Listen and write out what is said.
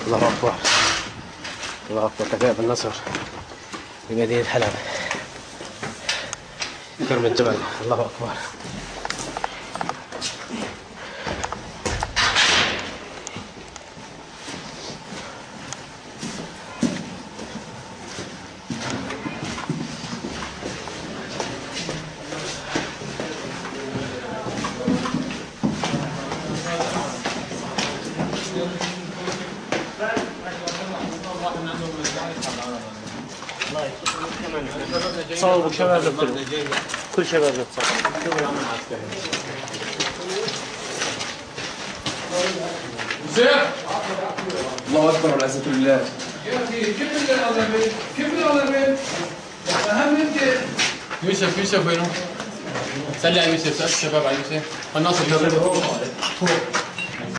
الله أكبر الله أكبر. كتائب النصر بمدينة حلب كرم الجبل. الله أكبر. صوروا شباب كل شباب يتصور. الله اكبر والعزة لله. يا اخي كيف العظمه؟ كيف العظمه؟ اهم انت يوسف وينه؟ سلي على يوسف، سأل الشباب على يوسف. الناصر يوسف.